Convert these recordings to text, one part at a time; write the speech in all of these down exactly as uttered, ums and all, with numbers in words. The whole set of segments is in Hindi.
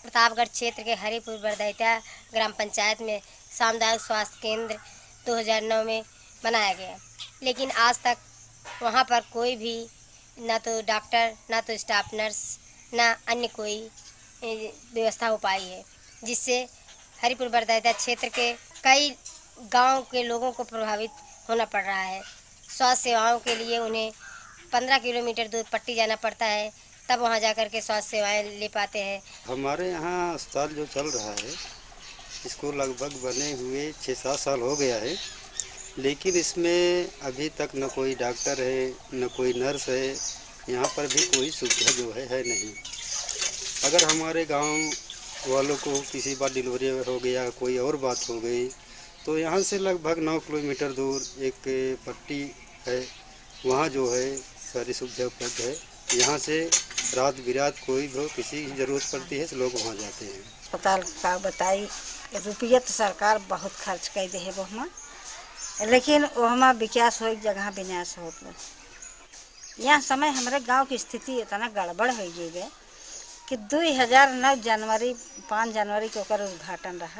प्रतापगढ़ क्षेत्र के हरिपुर बरदैता ग्राम पंचायत में सामुदायिक स्वास्थ्य केंद्र दो हज़ार नौ में बनाया गया, लेकिन आज तक वहां पर कोई भी ना तो डॉक्टर, ना तो स्टाफ नर्स, ना अन्य कोई व्यवस्था हो पाई है, जिससे हरिपुर बरदैता क्षेत्र के कई गांव के लोगों को प्रभावित होना पड़ रहा है। स्वास्थ्य सेवाओं के लिए उन्हें पंद्रह किलोमीटर दूर पट्टी जाना पड़ता है, तब वहां जाकर के स्वास्थ्य सेवाएं ले पाते हैं। हमारे यहाँ अस्पताल जो चल रहा है इसको लगभग बने हुए छः सात साल हो गया है, लेकिन इसमें अभी तक न कोई डॉक्टर है, न कोई नर्स है। यहाँ पर भी कोई सुविधा जो है है नहीं। अगर हमारे गांव वालों को किसी बार डिलीवरी हो गया, कोई और बात हो गई, तो यहाँ से लगभग नौ किलोमीटर दूर एक पट्टी है, वहाँ जो है सारी सुविधा उपलब्ध है। यहाँ से रात बिरात कोई भी किसी की ज़रूरत पड़ती है तो लोग वहाँ जाते हैं। अस्पताल का बताई रुपया तो सरकार बहुत खर्च कर दे है वहाँ, लेकिन वहाँ विकास हो जगह विनाश हो। यह समय हमारे गांव की स्थिति इतना गड़बड़ हो गई है कि दो हज़ार नौ जनवरी पाँच जनवरी को ओकर उद्घाटन रहा।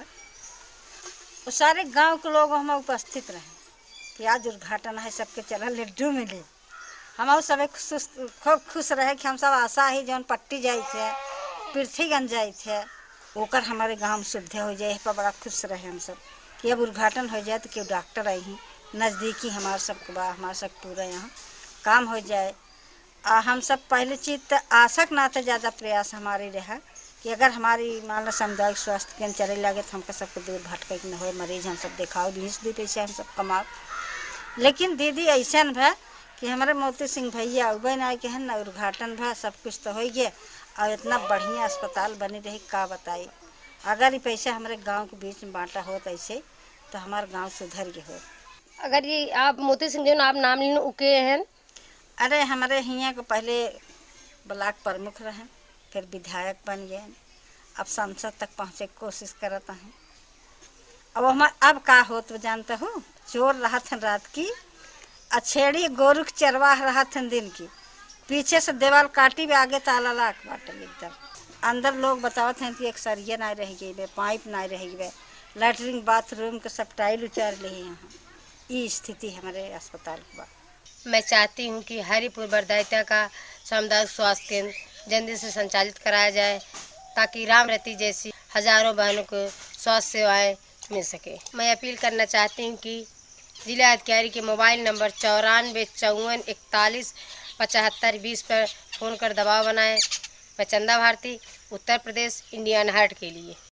वो सारे गांव के लोग हम उपस्थित रहे कि आज उद्घाटन है, सबके चला लड्डू मिले। हम सब खूब खुश रहे कि हम सब आशा ही जौन पट्टी जाए थे, पृथ्वीगंज जाए थे, ओकर हमारे गांव में सुविधा हो जाए पर बड़ा खुश रहे हम सब कि अब उद्घाटन हो जाए तो क्यों डॉक्टर आई ही नज़दीकी हमारे सबके बा हमारे सब पूरा यहाँ काम हो जाए। आ हम सब पहले चीज़ तो आशक ना तो ज़्यादा प्रयास हमारी रहा कि अगर हमारी मान लो सामुदायिक स्वास्थ्य केंद्र चले लगे तो हमको सबको दूर भटक न हो, मरीज हम सब दिखाओ बीस दी पैसे हम सब कमाओ। लेकिन दीदी ऐसा भा कि हमारे मोती सिंह भैया उबे ना के हैं ना उद्घाटन भा, सब कुछ तो हो गया और इतना बढ़िया अस्पताल बनी रही का बताई। अगर ये पैसा हमारे गांव के बीच में बांटा हो तो ऐसे तो हमारा गांव सुधर गया हो। अगर ये आप मोती सिंह जो आप नाम लेने उके हैं, अरे हमारे यहाँ को पहले ब्लॉक प्रमुख रहे, फिर विधायक बन गए, अब संसद तक पहुँचे कोशिश करता है। अब हम अब का हो तो जानते हो, चोर रहा था रात की, अछेड़ी गोरुख चरवाह रहा था दिन की, पीछे से दीवार काटी भी आगे ताला लाख बाटे एकदम। अंदर लोग बतावत हैं कि एक सरिया ना रह गई बे, पाइप ना रह गई बे, लैटरिन बाथरूम के सब टाइल उतार ले यहाँ। ये स्थिति हमारे अस्पताल की बात। मैं चाहती हूँ कि हरिपुर बरदैता का सामुदायिक स्वास्थ्य केंद्र जल्दी से संचालित कराया जाए ताकि राम रती जैसी हजारों बहनों को स्वास्थ्य सेवाएं मिल सके। मैं अपील करना चाहती हूँ कि जिला अधिकारी के मोबाइल नंबर चौरानवे चौवन इकतालीस पचहत्तर बीस पर फ़ोन कर दबाव बनाएं। मैं चंदा भारती, उत्तर प्रदेश, इंडियन हार्ट के लिए।